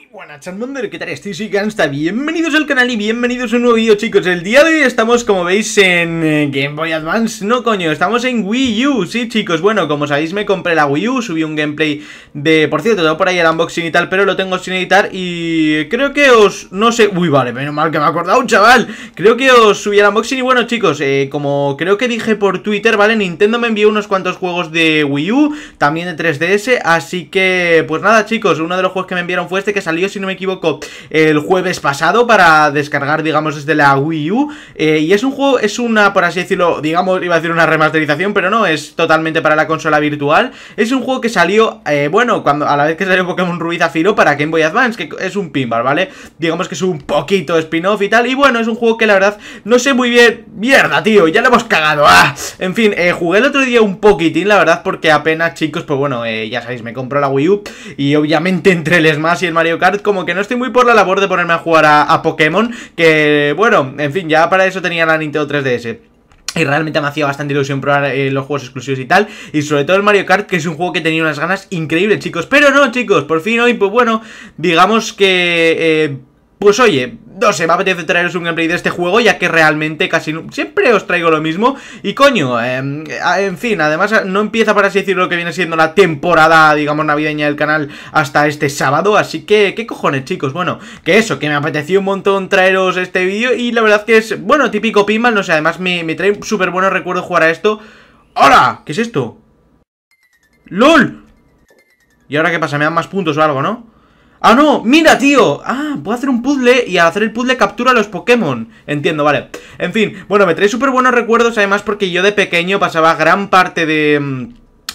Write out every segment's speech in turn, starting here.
Buenas mundo, ¿qué tal estáis? Soy Gansta, bienvenidos al canal y bienvenidos a un nuevo vídeo, chicos. El día de hoy estamos, como veis, en Game Boy Advance. No, coño, estamos en Wii U. Sí, chicos, bueno, como sabéis me compré la Wii U. Subí un gameplay de... Por cierto, tengo por ahí el unboxing y tal, pero lo tengo sin editar. Y creo que os... No sé... Uy, vale, menos mal que me he acordado, chaval. Creo que os subí el unboxing y bueno, chicos, como creo que dije por Twitter, ¿vale? Nintendo me envió unos cuantos juegos de Wii U, también de 3DS. Así que, pues nada, chicos, uno de los juegos que me enviaron fue este, que salió, si no me equivoco, el jueves pasado para descargar, digamos, desde la Wii U. Y es un juego, es una, por así decirlo, digamos, iba a decir una remasterización, pero no, es totalmente para la consola virtual. Es un juego que salió, bueno, cuando a la vez que salió Pokémon Rubí y Zafiro para Game Boy Advance, que es un pinball, ¿vale? Digamos que es un poquito spin-off y tal. Y bueno, es un juego que la verdad no sé muy bien. Mierda, tío, ya lo hemos cagado. ¡Ah! En fin, jugué el otro día un poquitín, la verdad, porque apenas, chicos, pues bueno, ya sabéis, me compró la Wii U. Y obviamente entre el Smash y el Mario Kart, como que no estoy muy por la labor de ponerme a jugar a Pokémon. Que bueno, en fin, ya para eso tenía la Nintendo 3DS. Y realmente me hacía bastante ilusión probar los juegos exclusivos y tal. Y sobre todo el Mario Kart, que es un juego que tenía unas ganas increíbles, chicos. Pero no, chicos, por fin hoy, pues bueno, digamos que... pues oye, no sé, me apetece traeros un gameplay de este juego, ya que realmente casi siempre os traigo lo mismo. Y coño, en fin, además no empieza, por así decirlo, lo que viene siendo la temporada, digamos, navideña del canal hasta este sábado. Así que, ¿qué cojones, chicos? Bueno, que eso, que me apeteció un montón traeros este vídeo. Y la verdad que es, bueno, típico pinball, no sé, además me trae súper buenos recuerdos jugar a esto. ¡Hola! ¿Qué es esto? ¡LOL! ¿Y ahora qué pasa? ¿Me dan más puntos o algo, no? ¡Ah, no! ¡Mira, tío! Ah, puedo hacer un puzzle y al hacer el puzzle captura a los Pokémon. Entiendo, vale. En fin, bueno, me trae súper buenos recuerdos, además, porque yo de pequeño pasaba gran parte del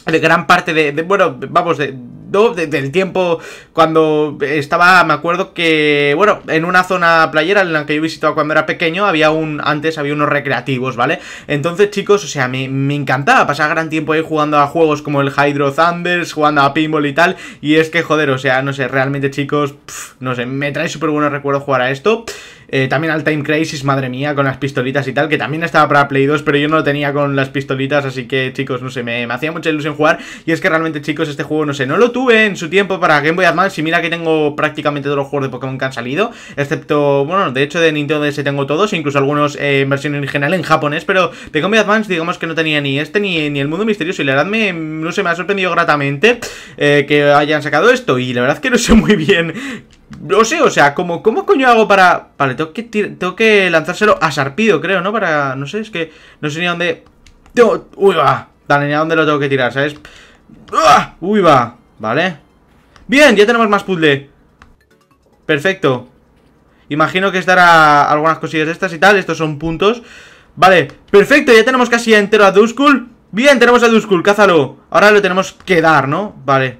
tiempo cuando estaba, me acuerdo que, bueno, en una zona playera en la que yo visitaba cuando era pequeño, antes había unos recreativos, ¿vale? Entonces, chicos, o sea, me encantaba pasar gran tiempo ahí jugando a juegos como el Hydro Thunders, jugando a pinball y tal, y es que, joder, o sea, no sé, realmente, chicos, no sé, me trae súper buenos recuerdos jugar a esto. También al Time Crisis, madre mía, con las pistolitas y tal, que también estaba para Play 2, pero yo no lo tenía con las pistolitas, así que, chicos, no sé, me hacía mucha ilusión jugar. Y es que realmente, chicos, este juego, no sé, no lo tuve en su tiempo para Game Boy Advance. Y mira que tengo prácticamente todos los juegos de Pokémon que han salido, excepto, bueno, de hecho de Nintendo DS tengo todos, incluso algunos en versión original en japonés, pero de Game Boy Advance, digamos que no tenía ni este ni el mundo misterioso. Y la verdad no sé, me ha sorprendido gratamente que hayan sacado esto. Y la verdad que no sé muy bien... No sé, o sea, ¿cómo coño hago para...? Vale, tengo que lanzárselo a Sarpido, creo, ¿no? Para... No sé, es que no sé ni a dónde... Uy, va. Dale, ni a dónde lo tengo que tirar, ¿sabes? Uy, va. Vale. Bien, ya tenemos más puzzle. Perfecto. Imagino que estará algunas cosillas de estas y tal. Estos son puntos. Vale, perfecto, ya tenemos casi entero a Duskull. Bien, tenemos a Duskull, cázalo. Ahora lo tenemos que dar, ¿no? Vale.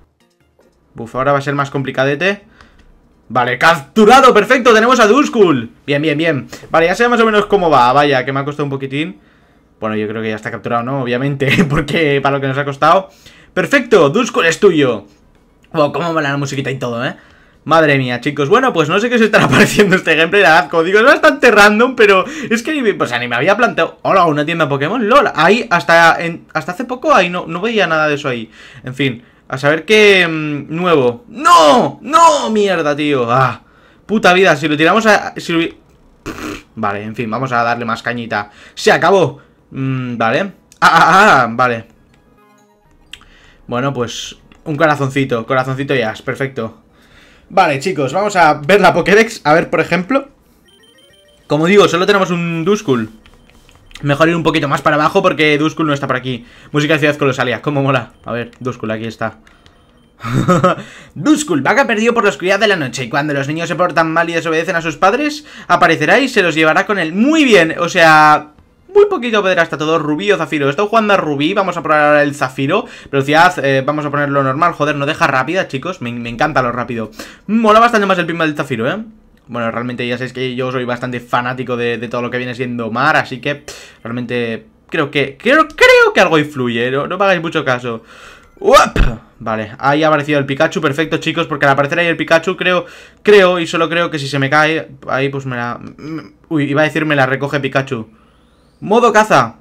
Uf, ahora va a ser más complicadete. Vale, capturado, perfecto, tenemos a Duskull. Bien, bien, bien. Vale, ya sé más o menos cómo va. Vaya, que me ha costado un poquitín. Bueno, yo creo que ya está capturado, ¿no? Obviamente, porque para lo que nos ha costado. Perfecto, Duskull es tuyo. Wow, cómo mola la musiquita y todo, ¿eh? Madre mía, chicos, bueno, pues no sé qué os estará pareciendo este gameplay. La verdad, como digo, es bastante random, pero es que ni me había planteado. Hola, una tienda Pokémon, lol. Ahí, hasta hace poco, ahí no veía nada de eso ahí. En fin, a saber qué nuevo. ¡No! ¡No! ¡Mierda, tío! ¡Ah! Puta vida, si lo tiramos a... Vale, en fin, vamos a darle más cañita. ¡Se acabó! Vale. Vale. Bueno, pues un corazoncito. Corazoncito y as, perfecto. Vale, chicos, vamos a ver la Pokédex. A ver, por ejemplo. Como digo, solo tenemos un Duskull. Mejor ir un poquito más para abajo porque Duskull no está por aquí. Música de Ciudad Colosalia, cómo mola. A ver, Duskull, aquí está. Duskull, vaga perdido por la oscuridad de la noche. Y cuando los niños se portan mal y desobedecen a sus padres, aparecerá y se los llevará con él. Muy bien, o sea... Muy poquito pederasta todo, Rubí o Zafiro. Estoy jugando a Rubí, vamos a probar ahora el Zafiro. Velocidad, vamos a ponerlo normal. Joder, no deja rápida, chicos, me encanta lo rápido. Mola bastante más el pinball del Zafiro, ¿eh? Bueno, realmente ya sabéis que yo soy bastante fanático de todo lo que viene siendo mar. Así que realmente creo que algo influye, no me hagáis mucho caso. ¡Uap! Vale, ahí ha aparecido el Pikachu, perfecto, chicos, porque al aparecer ahí el Pikachu creo, y solo creo que si se me cae, ahí pues me la... Uy, iba a decir me la recoge Pikachu. Modo caza.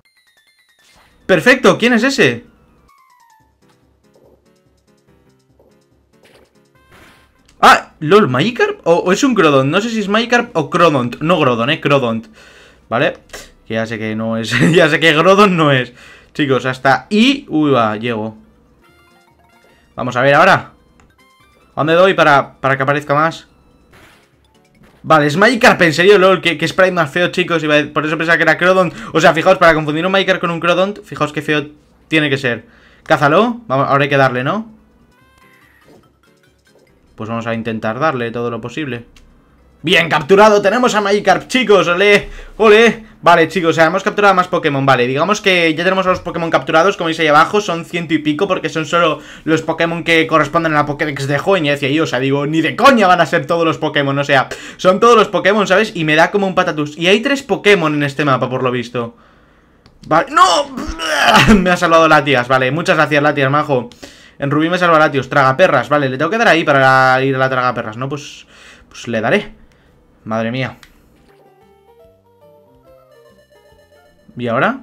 Perfecto, ¿quién es ese? ¡Ah! ¿LOL, Magikarp? ¿O es un Crodont? No sé si es Magikarp o Crodont. No Groudon, Crodont. ¿Vale? Que ya sé que no es. Ya sé que Groudon no es. Chicos, hasta... Uy, va, llego. Vamos a ver ahora. ¿A dónde doy para que aparezca más? Vale, es Magikarp, en serio, LOL. Que sprite más feo, chicos. Por eso pensaba que era Crodont. O sea, fijaos, para confundir un Magikarp con un Crodont, fijaos qué feo tiene que ser. Cázalo. Vamos, ahora hay que darle, ¿no? Pues vamos a intentar darle todo lo posible. Bien, capturado, tenemos a Magikarp, chicos, olé, olé. Vale, chicos, o sea, hemos capturado más Pokémon. Vale, digamos que ya tenemos a los Pokémon capturados. Como veis ahí abajo, son 100 y pico, porque son solo los Pokémon que corresponden a la Pokédex de joven. Y decía yo, o sea, digo, ni de coña van a ser todos los Pokémon. O sea, son todos los Pokémon, ¿sabes? Y me da como un patatús. Y hay 3 Pokémon en este mapa, por lo visto. Vale, ¡no! Me ha salvado Latias, vale, muchas gracias Latias, majo. En Rubí me salva Latios, tragaperras, vale, le tengo que dar ahí para ir a la tragaperras, ¿no? Pues le daré. Madre mía. ¿Y ahora?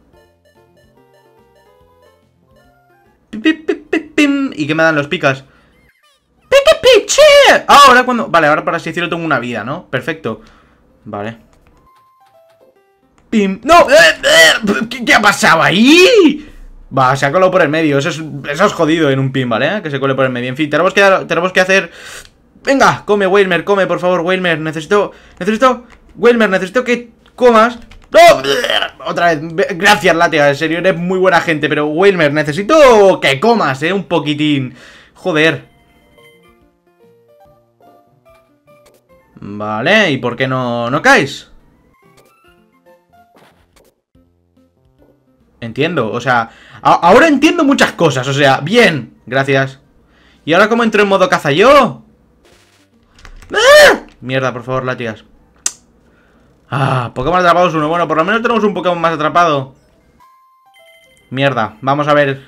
¿Y qué me dan los picas? ¡Pique-piche! Ahora cuando... Vale, ahora para así decirlo tengo una vida, ¿no? Perfecto. Vale. ¡Pim! ¡No! ¿Qué ha pasado ahí? Va, se ha colado por el medio. Eso es jodido en un pin, ¿vale? Que se cole por el medio. En fin, tenemos que hacer... Venga, come, Wailmer, come, por favor, Wailmer. Wailmer, necesito que comas. ¡No! Otra vez. Gracias, Latia. En serio, eres muy buena gente. Pero, Wailmer, necesito que comas, un poquitín. Joder. Vale, ¿y por qué no caes? Entiendo, o sea... Ahora entiendo muchas cosas, o sea, bien. Gracias. ¿Y ahora cómo entro en modo caza yo? ¡Ah! Mierda, por favor, Latias. Pokémon atrapados 1. Bueno, por lo menos tenemos un Pokémon más atrapado. Mierda, vamos a ver.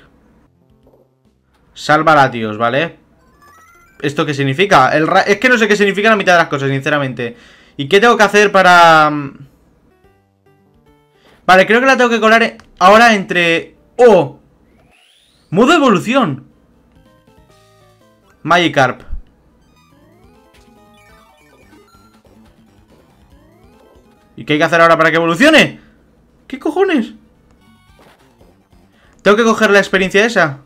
Salva Latios, ¿vale? ¿Esto qué significa? Es que no sé qué significa la mitad de las cosas, sinceramente. ¿Y qué tengo que hacer para...? Vale, creo que la tengo que colar ahora entre... ¡Oh! Modo evolución. Magikarp. ¿Y qué hay que hacer ahora para que evolucione? ¿Qué cojones? ¿Tengo que coger la experiencia esa?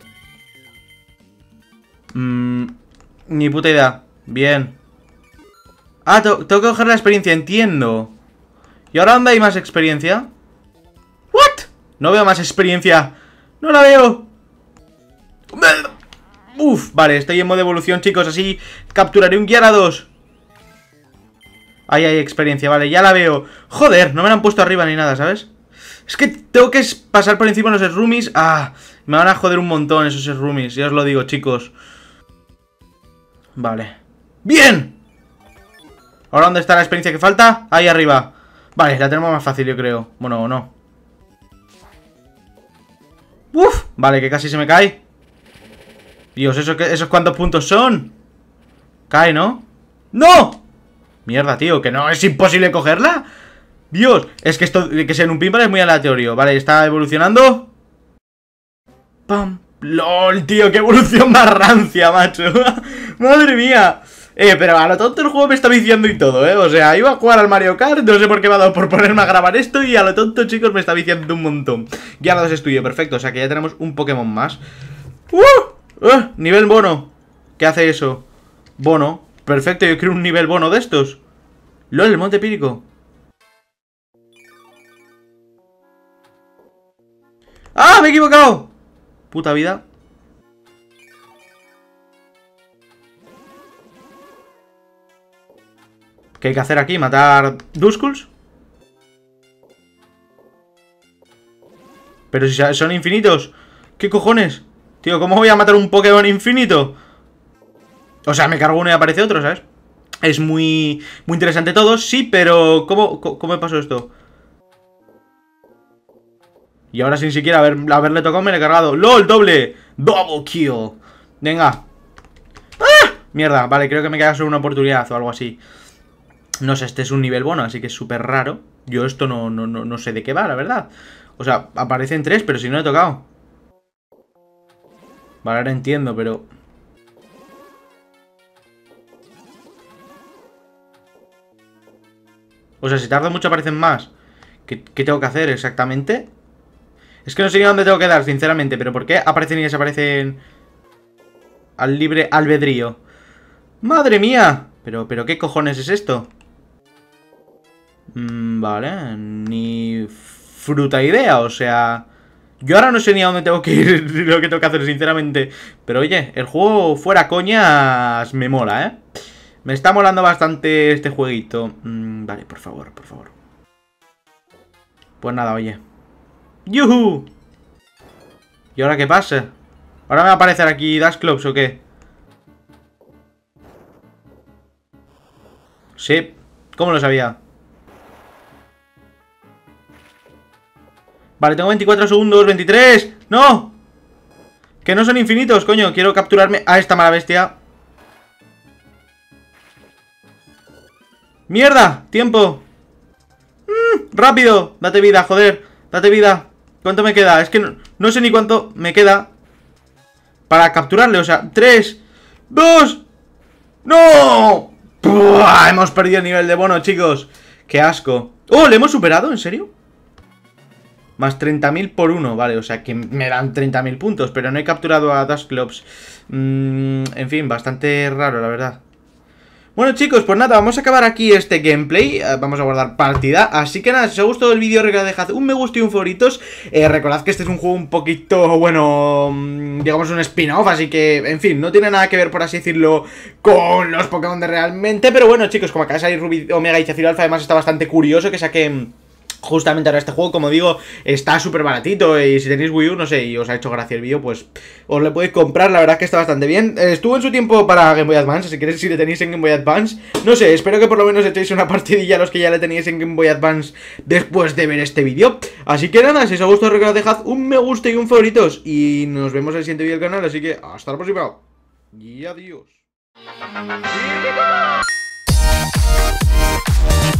Ni puta idea. Bien. Tengo que coger la experiencia, entiendo. ¿Y ahora dónde hay más experiencia? ¿What? No veo más experiencia. No la veo. Uf, vale, estoy en modo evolución, chicos. Así capturaré un Gyarados. Ahí hay experiencia, vale, ya la veo. Joder, no me la han puesto arriba ni nada, ¿sabes? Es que tengo que pasar por encima de los Shroomies. Me van a joder un montón esos Shroomies, ya os lo digo, chicos. Vale. ¡Bien! ¿Ahora dónde está la experiencia que falta? Ahí arriba. Vale, la tenemos más fácil, yo creo. Bueno, o no. ¡Uf! Vale, que casi se me cae. Dios, ¿esos cuántos puntos son? Cae, ¿no? ¡No! Mierda, tío, que no, es imposible cogerla. Dios, es que esto que sea en un pinball es muy aleatorio. Vale, está evolucionando. ¡Pam! ¡Lol, tío! ¡Qué evolución más rancia, macho! ¡Madre mía! Pero a lo tonto el juego me está viciando y todo, O sea, iba a jugar al Mario Kart, no sé por qué me ha dado por ponerme a grabar esto. Y a lo tonto, chicos, me está viciando un montón. Ya lo estudio, perfecto, o sea que ya tenemos un Pokémon más. Nivel bono. ¿Qué hace eso? Bono, perfecto, yo quiero un nivel bono de estos. LOL, el Monte Pírico. ¡Ah, me he equivocado! Puta vida. ¿Qué hay que hacer aquí? ¿Matar Duskulls? Pero si son infinitos. ¿Qué cojones? Tío, ¿cómo voy a matar un Pokémon infinito? O sea, me cargo uno y aparece otro, ¿sabes? Es muy interesante todo, sí, pero ¿cómo me pasó esto? Y ahora sin siquiera haberle tocado me le he cargado. ¡LOL, doble! ¡Double kill! Venga. Mierda, vale, creo que me queda solo una oportunidad o algo así. No sé, este es un nivel bono, así que es súper raro. Yo esto no sé de qué va, la verdad. O sea, aparecen 3, pero si no he tocado. Vale, ahora entiendo, pero... O sea, si tardo mucho aparecen más. ¿Qué tengo que hacer exactamente? Es que no sé ni dónde tengo que dar, sinceramente. Pero ¿por qué aparecen y desaparecen al libre albedrío? ¡Madre mía! Pero ¿qué cojones es esto? Vale, ni fruta idea, o sea... Yo ahora no sé ni a dónde tengo que ir, lo que tengo que hacer, sinceramente. Pero oye, el juego fuera coñas me mola, ¿eh? Me está molando bastante este jueguito. Vale, por favor, por favor. Pues nada, oye. ¡Yuhu! ¿Y ahora qué pasa? ¿Ahora me va a aparecer aquí Dash Clubs o qué? Sí, ¿cómo lo sabía? Vale, tengo 24 segundos, 23. ¡No! Que no son infinitos, coño. Quiero capturarme a esta mala bestia. ¡Mierda! ¡Tiempo! ¡Rápido! Date vida, joder. Date vida. ¿Cuánto me queda? Es que no sé ni cuánto me queda para capturarle, o sea, 3, 2. ¡No! ¡Puah! Hemos perdido el nivel de bono, chicos. ¡Qué asco! ¡Oh! ¿Le hemos superado? ¿En serio? Más 30.000 por 1, vale, o sea que me dan 30.000 puntos, pero no he capturado a Dustclops. En fin, bastante raro, la verdad. Bueno, chicos, pues nada, vamos a acabar aquí este gameplay. Vamos a guardar partida. Así que nada, si os ha gustado el vídeo, recordad dejad un me gusta y un favoritos. Recordad que este es un juego un poquito, bueno, digamos un spin-off. Así que, en fin, no tiene nada que ver, por así decirlo, con los Pokémon de realmente. Pero bueno, chicos, como acaba de salir Ruby Omega y Zafiro Alpha, además está bastante curioso que saquen... Justamente ahora este juego, como digo, está súper baratito. Y si tenéis Wii U, no sé, y os ha hecho gracia el vídeo, pues os lo podéis comprar. La verdad es que está bastante bien. Estuvo en su tiempo para Game Boy Advance, así que si le tenéis en Game Boy Advance, no sé, espero que por lo menos echéis una partidilla a los que ya le tenéis en Game Boy Advance después de ver este vídeo. Así que nada, si os ha gustado, recordad dejad un me gusta y un favoritos. Y nos vemos en el siguiente vídeo del canal, así que hasta la próxima. Y adiós.